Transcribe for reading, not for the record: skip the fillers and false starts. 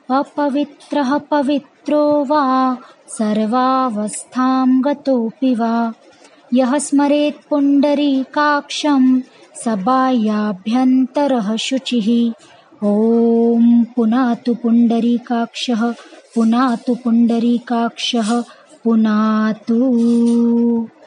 अपवित्रः पवित्रो वा सर्वावस्थां गतोऽपि वा यः स्मरेत् पुण्डरीकाक्षं स बाह्याभ्यन्तरः शुचिः। ॐ पुनातु पुण्डरीकाक्षः पुनातु पुण्डरीकाक्षः पुनातु।